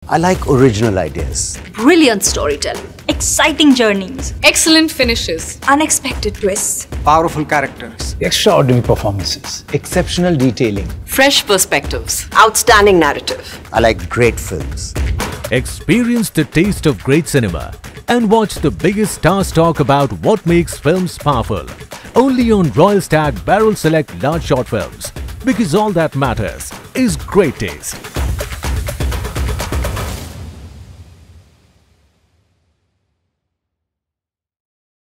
I like original ideas. Brilliant storytelling. Exciting journeys. Excellent finishes. Unexpected twists. Powerful characters. Extraordinary performances. Exceptional detailing. Fresh perspectives. Outstanding narrative. I like great films. Experience the taste of great cinema and watch the biggest stars talk about what makes films powerful. Only on Royal Stag Barrel Select Large Short Films. Because all that matters is great taste.